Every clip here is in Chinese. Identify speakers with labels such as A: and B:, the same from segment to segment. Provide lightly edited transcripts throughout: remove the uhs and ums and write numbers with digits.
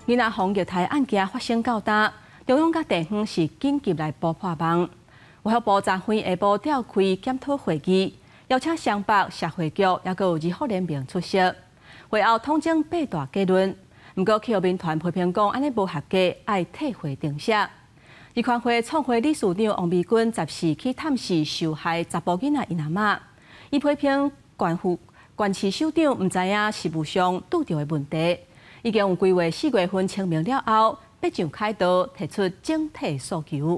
A: 囡仔防虐待案件发生较大，中央甲地方是紧急来补破网。卫福部昨昏下晡召开检讨会议，邀请双北社会局也佮有医护人员出席，会后统整8大结论。不过气候民团批评讲安尼无合格，爱退回定写。立法会创会理事长王美君14去探视受害查甫囡仔因阿嬷，伊批评县市首长唔知影实务上拄到的问题。已经有规划4月份清明了后，要上凯道提出整体诉求。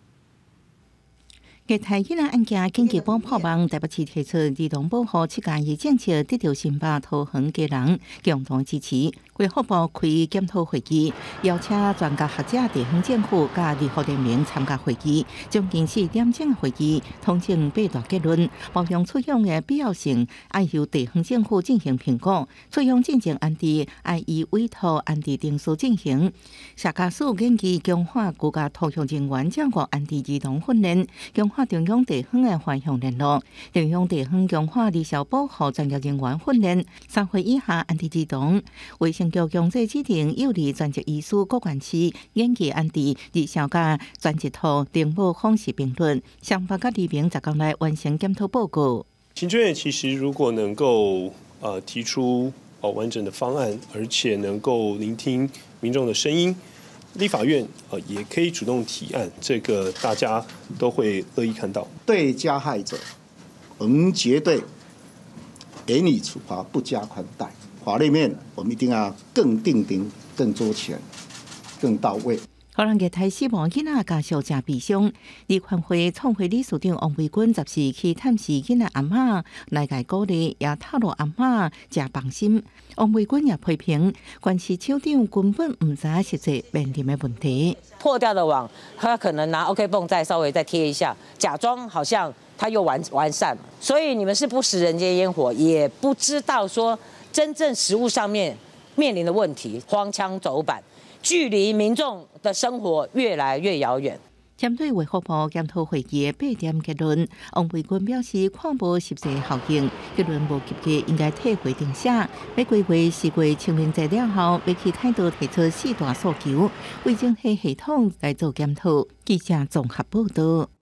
B: 虐待囡仔案件紧急补破网，台北市提出儿童保护7加2政策，得到新北桃园家人共同支持。卫福部开检讨会议，邀请专家学者、地方政府甲医护人员参加会议，将近4点钟的会议，统整8大结论，包含出养的必要性，爱由地方政府进行评估；出养进程安置，爱以委托安置定数进行。社家属建议强化国家托育人员掌握安置儿童训练，强化中央地方的反向联络，中央地方强化儿少保护专业人员训练，3岁以下安置儿童。卫生局强制指定有利专职医师各县市演技安置儿少甲专职图定保方式并论，双北甲黎明10天内完成检讨报告。
C: 行政院其实如果能够提出完整的方案，而且能够聆听民众的声音，立法院也可以主动提案，这个大家都会乐意看到。
D: 对加害者，我们绝对严厉处罚，不加宽待。法律面我们一定要更定定、更周全、更到位。
B: 可能虐待死亡囡仔家属真悲伤。立法会创会理事长王维君14去探视囡仔阿嬷，来个鼓励，也透露阿嬷真放心。王维君也批评，县市首长根本唔知实际面临的问题。
E: 破掉的网，他可能拿 OK 绷再稍微再贴一下，假装好像他又完善。所以你们是不食人间烟火，也不知道说真正实务上面面临的问题，荒腔走板。距离民众的生活越来越遥远。
B: 针对卫福部检讨会议的8点结论，王维君表示，看无实际效应，结论无及格，应该退回定写。要规划4月清明节了后，要去凯道提出4大诉求，卫生系统来做检讨。记者综合报道。